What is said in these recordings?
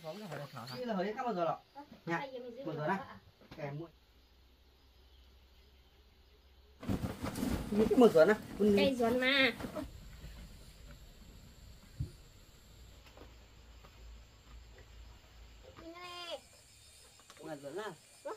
Đây là hơi các bao giờ rồi. Nhá. Bao giờ đó. Kèm muối. Những cái mực rồi nè. Cây giòn mà. Nggak zona.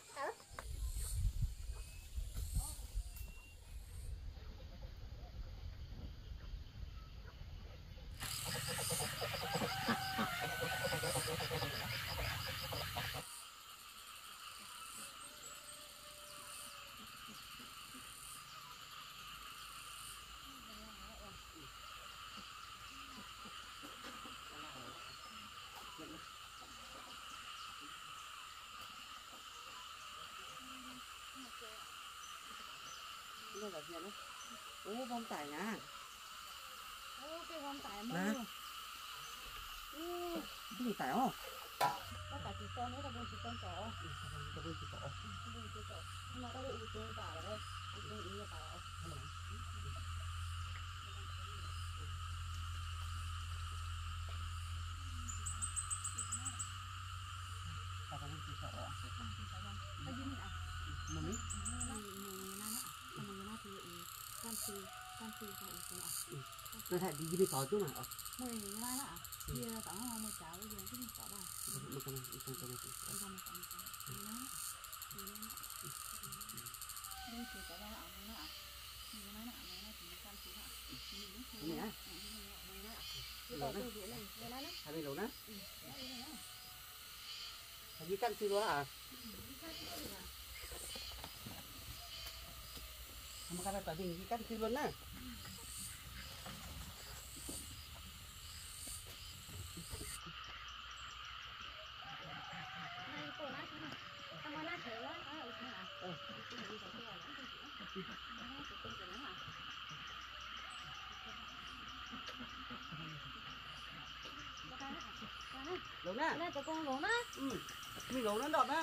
Đây là gì nữa? Ô, bom tải nha. Ô, cái bom tải mà. Nè. Cái gì tải không? Có cả chỉ con nữa là buồn chỉ con cỏ. Cái buồn chỉ cỏ. Buồn chỉ cỏ. Nhưng mà có bị ưu tả ở đây. Ưu ý là tỏ. Cái buồn chỉ cỏ. Cái gì nữa? Mà mấy? Nó thay đi với cỏ chứ mà. Mười mai đó. Kia tỏ một chảo bây giờ cái cỏ bà. Một con Đây chỉ có ba ở nó ạ. Nhiều nó chỉ cam chỉ hả? Nè. Lỗ đó. Hai bên lỗ đó. Hai bên cam chưa đó à? Mà cái này phải bình cam chưa luôn nè. Lỗ nè. Đây có con lỗ đó. Mình lỗ nó đọt á.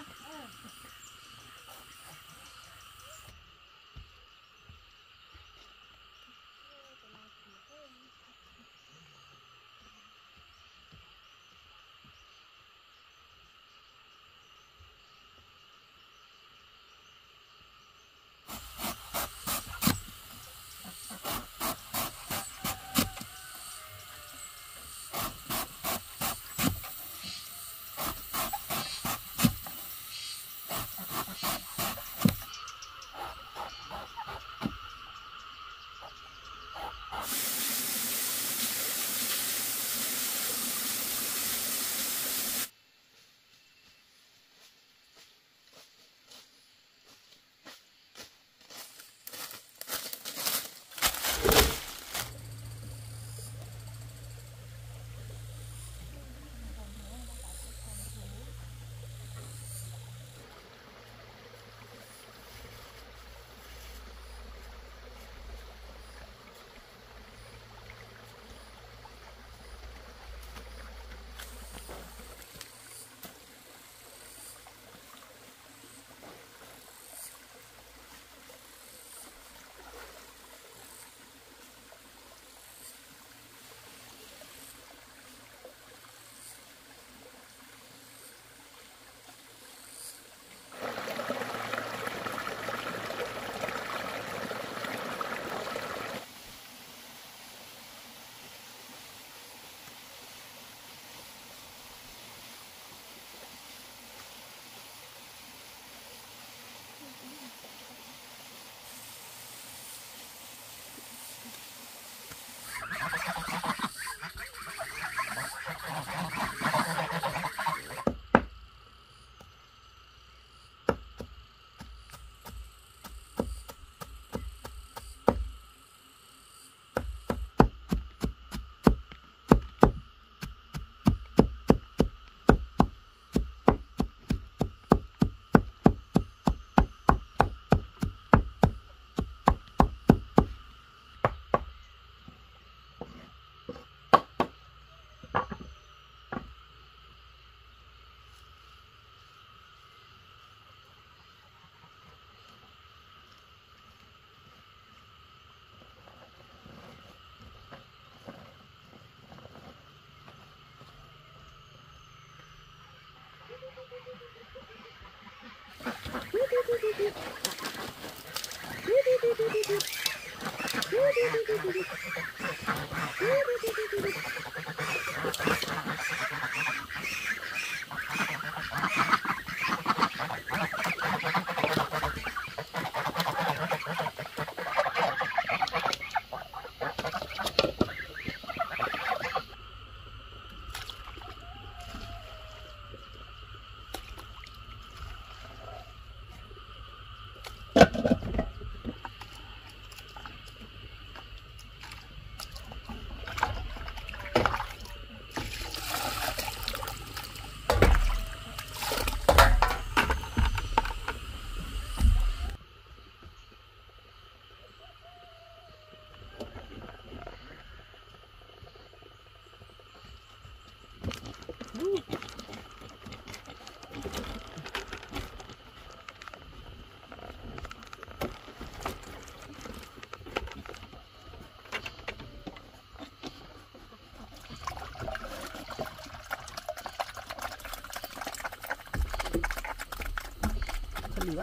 Lửa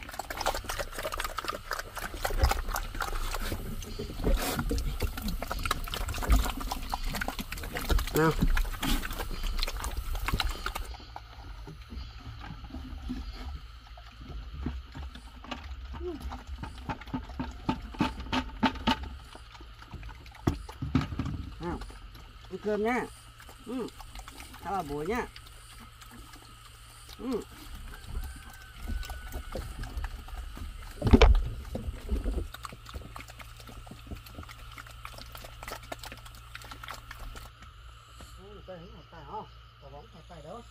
nào nào ăn cơm nhá. Thả vào bùa nhá. Tay hứng một tay không? Quả bóng một tay đâu?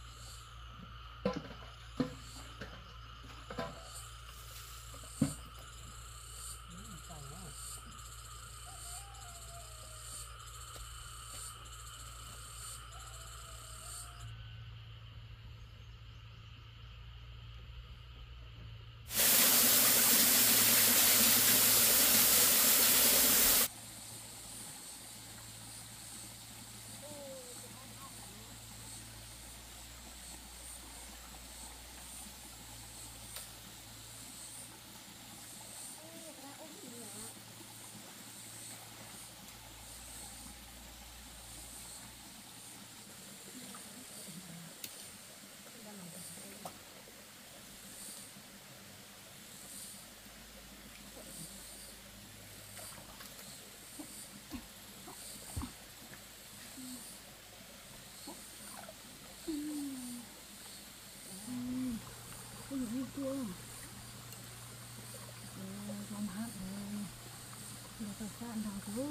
Không hát rồi. Giờ phải sạn thằng chú.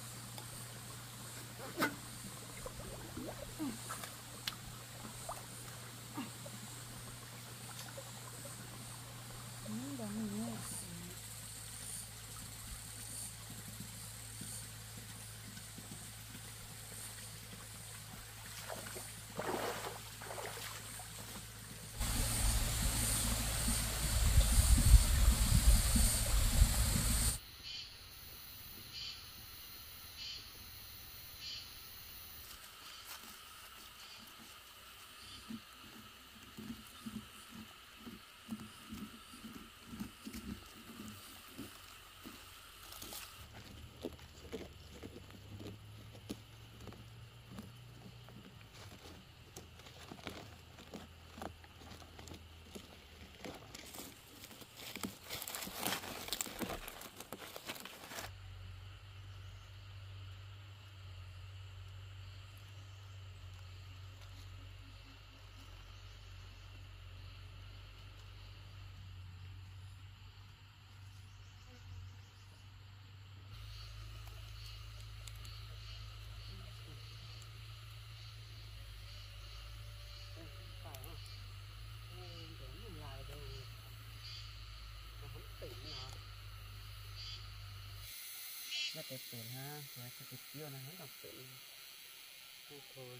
Đó mình nghe. Nó đẹp tiền ha, và cái thịt vô nó không đọc tiền thôi.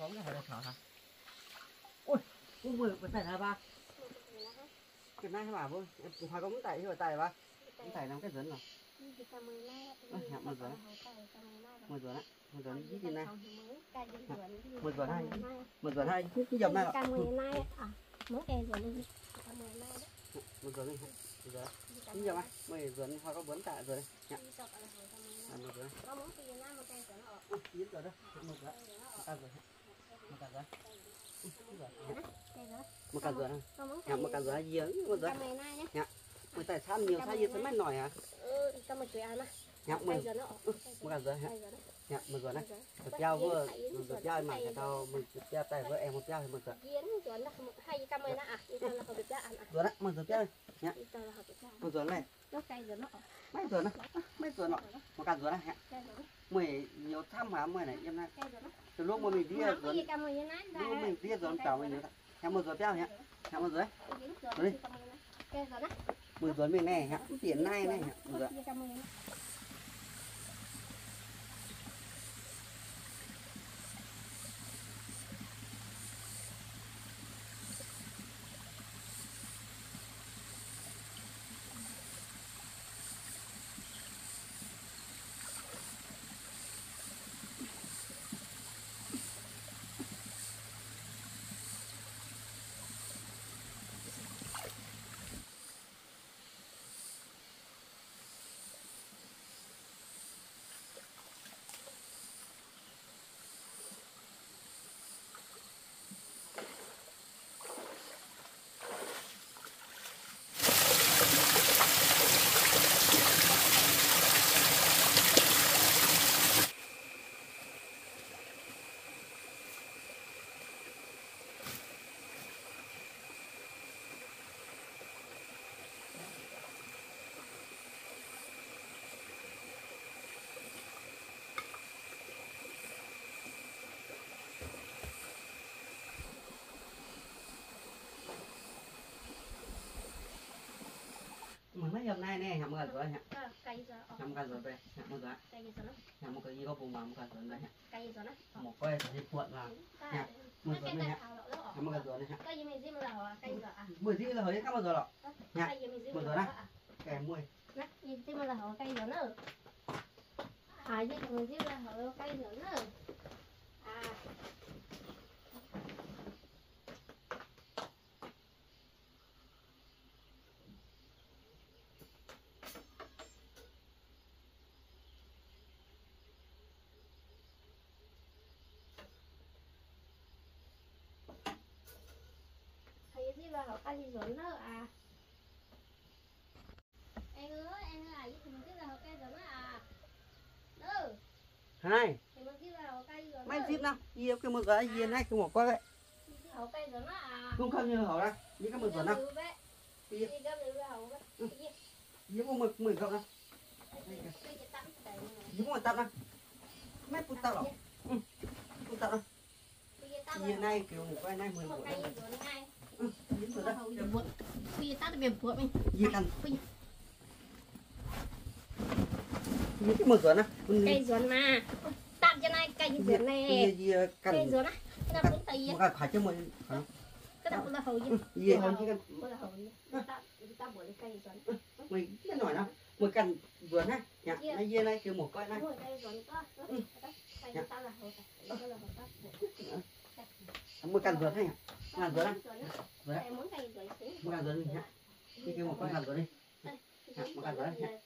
phóng cái này thở hả ôi cũng vừa có tay là ba cái này bà vô phải có muốn tay thì phải tay ba muốn tay làm cái dẫn rồi một giờ một giờ đấy một giờ đi gì này một giờ hai cái dòng này một giờ đi giờ cái dòng này mày giờ hoa có vấn tạ rồi đấy một giờ giờ đó một giờ một giờ một cà rửa này một cà rửa giếng một giờ mày tại sao nhiều sao nhiều thế mày nổi hả mày một cà rửa một giờ này một dao vừa một dao mà cái tao một dao tay với em một dao thì một giờ rồi đấy một giờ dao một giờ này mấy giờ nọ một cà rửa này mày nhiều thăm hả mày này em này từ lúc mà mình đi rồi lúc mình đi rồi chào mình nhớ một giờ dao nhá một giờ đấy một giờ mình này hả tiền này này một giờ mấy hôm nay nè một cà rửa hả một cà rửa đây một giờ một cái gì có bùn mà một cà rửa đây một cái thì cuộn vào một giờ này một cà rửa này mười gì là hơi các bao giờ rồi một giờ này kèm mười họ cây gì rồi nó à em ơi với mình cái là họ cây rồi nó à ừ hai thì mình cái là họ cây rồi mấy ship nào nhiều cái một giờ gì này cái một qua vậy họ cây rồi nó à không như họ đây những cái một giờ nào gì cũng mười cậu nào những một tập nào mấy phút tập đâu phút tập đâu gì này kiểu một cái này 10 phút Bây ta về buộc mình. Gì cần? Những cái một giờ nào? Cây giòn mà. Tạm cho này cây giòn này. Cây giòn á. Cái nào cũng tây. Một cái phải cho mình. Cái nào cũng là hầu gì? Gì hầu chứ cần? Cũng là hầu gì? Ta buộc cây giòn. Mình cái nổi nào? Một cần giòn ha. Nhá, này dê này kiểu một cái này. Cây giòn có. Cây ta là hầu. Đó là hầu ta. Một cần giòn hay à? Giòn á. Đấy. Muốn cây giòn xíu. Một cần giòn đi nhá. Đi kêu một con giòn đi. Một cần giòn nhá.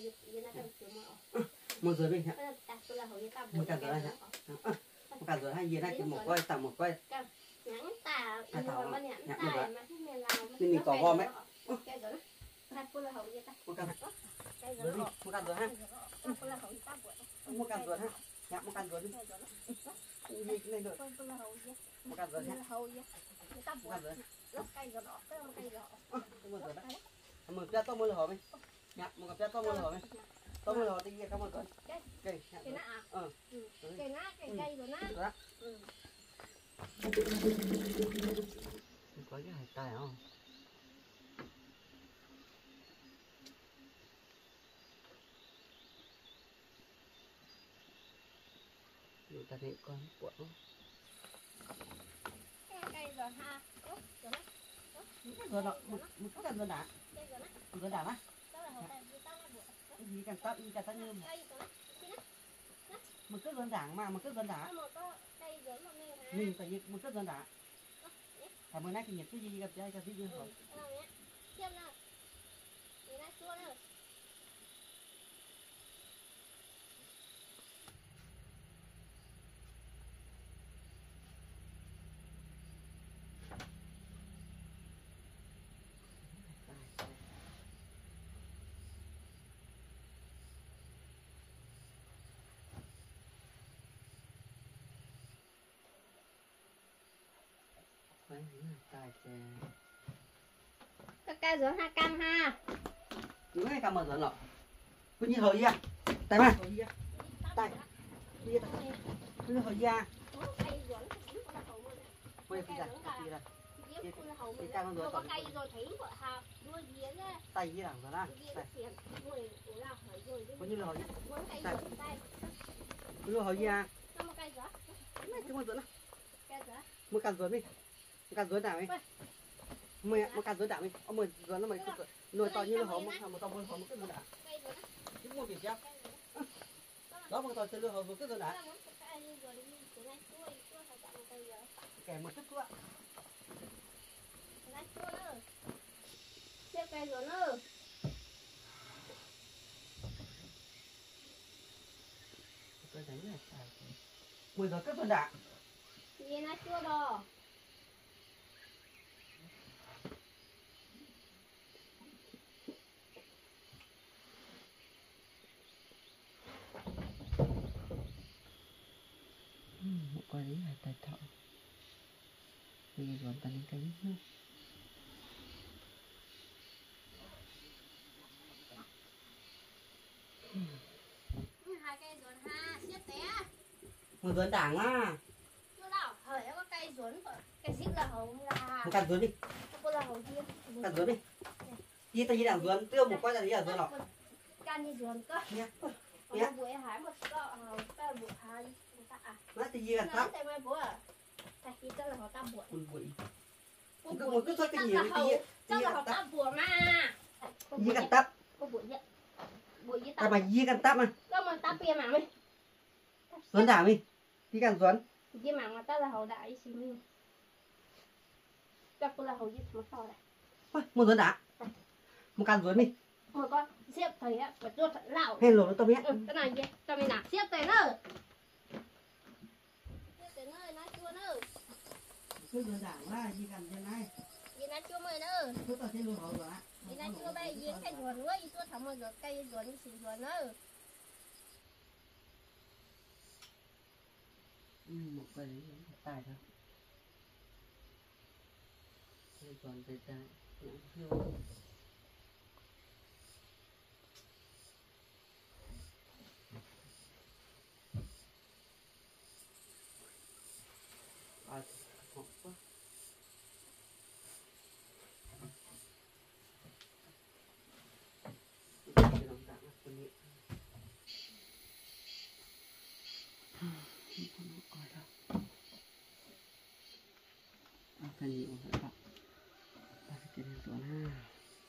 Một giờ đi nhá. Một cần giòn nhá. Một cần giòn hay gì đây một quay tầm một quay. Nhắn tà, mình có gom ấy. Một cần giòn ha. Một cần giòn ha. Nhá, một cần giòn đi. Gì cái này rồi. Một cần giòn ha. Một cần giòn. Một cái tôm mưa lửa mình. Nhá, một cái tôm mưa lửa mình. Tôm mưa lửa thì cảm ơn con. Cây. Cây nã à? Cây nã, cây rồi nã. Đó. Có cái hải tài không? Người ta thấy con cuộn không? giờ ha rồi đó rồi đó một cái cần rồi đã rồi đã á gì cần tắt như một cái đơn giản mà một cái đơn giản mình phải nhặt một cái đơn giản cảm ơn anh thì nhặt cái gì gặp cái gì nữa không cái cây rửa ha cam ha những cái cam mà rửa lọ cứ như hồi à tại mà tại như hồi à quay cái gì đây cái cam rửa tỏi tay gì làm rồi đó có như là hồi như hồi à chúng rửa một cam rửa đi cam rửa nào đi một cam rửa đạm đi ông mày rửa nó mày nồi to như là hổ một to một cái rửa đạm chúng mua gì chứ đó một to lừa hổ một cái rửa đạm kèm một chút nữa cây rửa nữa cái đấy là mùi rồi cái rửa đạm gì nó chua bò một cái đấy là tài thọ bây giờ dọn ta lên cái nữa hai cây rửa ha xếp té mùi rửa đảng á nó đâu hỏi có cây rửa cây xít là hồng là một cam rửa đi cô là hồng kia cam rửa đi kia ta đi đảng rửa tiêu một quay ra đi ở rửa lọ can đi rửa cơ nhé nhé buổi hải một cái buổi hai nó thì gì là thấp tại bữa tại khi đó là họ tam buổi một cái thôi cái nhiều cái chắc là họ tam buổi mà gì cần tấp có buổi gì ta mà gì cần tấp mà có mà tam bia mà mình rửa đảng đi đi cần rửa gì mà ta là hậu đại gì mình chắc là hậu gì mà sao đây một rửa đảng một cam rửa đi mà con xếp thầy á phải cho thật lão hay lỗ nó tao biết cái này gì tao mình nạp xếp thầy nữa cái rửa đảng là gì cần thế này gì nó chưa mười nữa tôi tao thấy lỗ hậu rồi gì nó chưa bay gì cái ruột nữa gì tôi thầm mà rồi cây ruột như xịn ruột nữa một cái đấy tài thôi còn về tài cũng chưa hot quá phần nhiều phải đọc ta sẽ kể đến tuần ha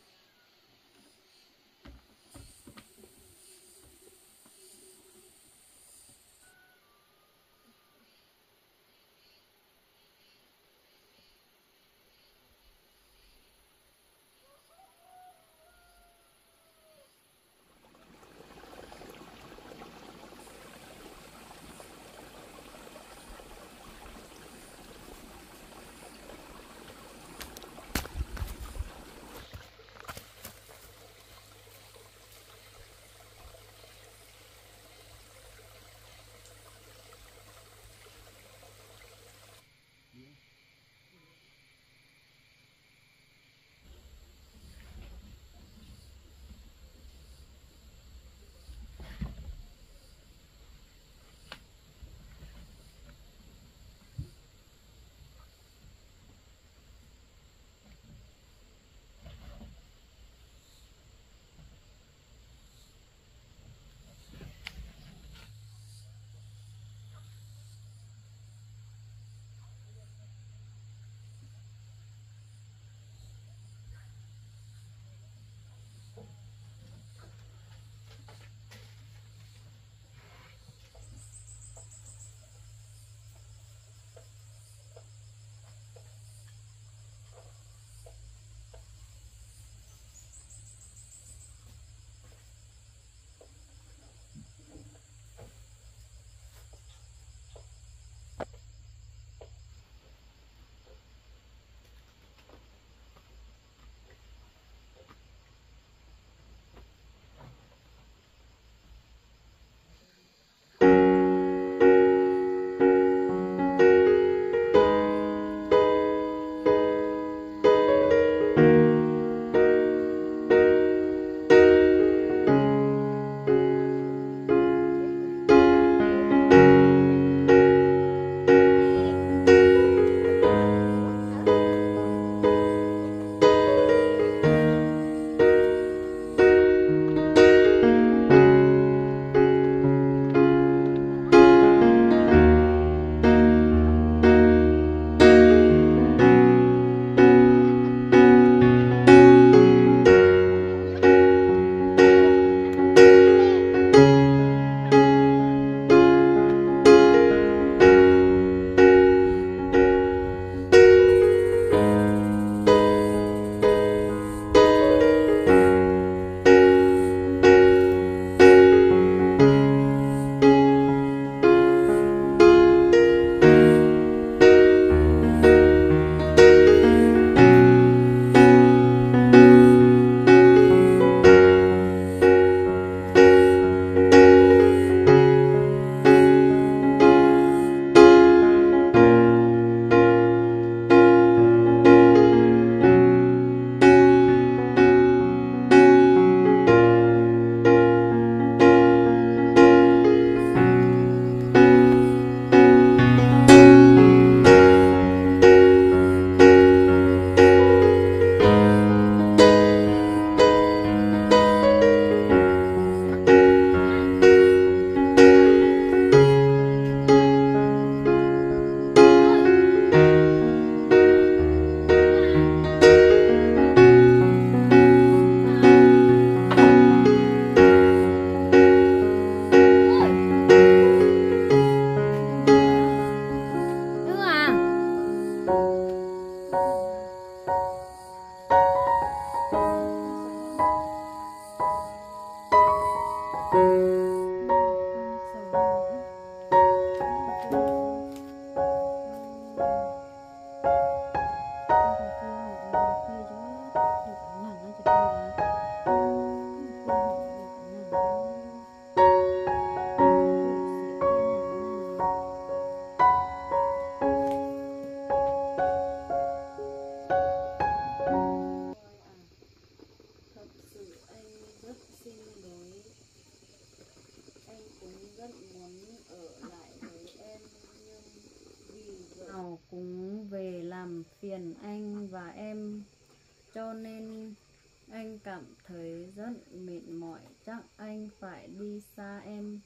làm phiền anh và em, cho nên anh cảm thấy rất mệt mỏi, chắc anh phải đi xa em.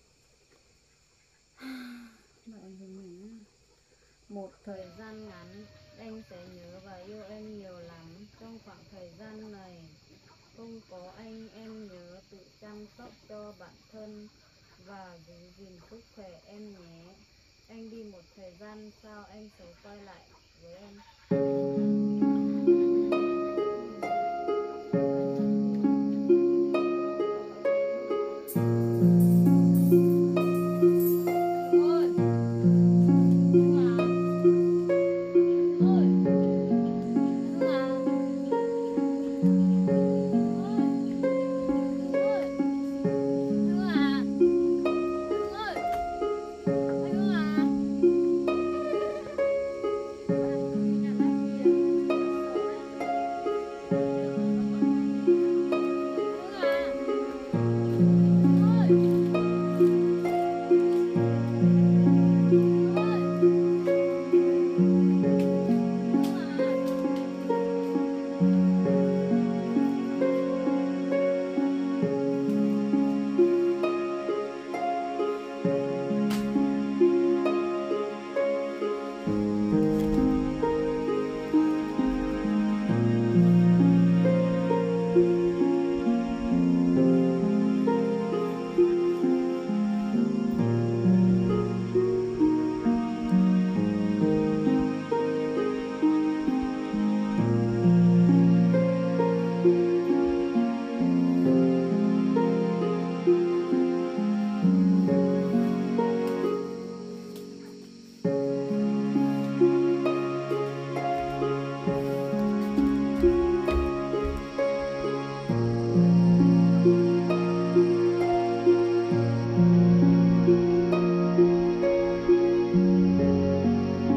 Một thời gian ngắn anh sẽ nhớ và yêu em nhiều lắm. Trong khoảng thời gian này không có anh, em nhớ tự chăm sóc cho bản thân và giữ gìn sức khỏe em nhé. Anh đi một thời gian sau anh sẽ quay lại với em.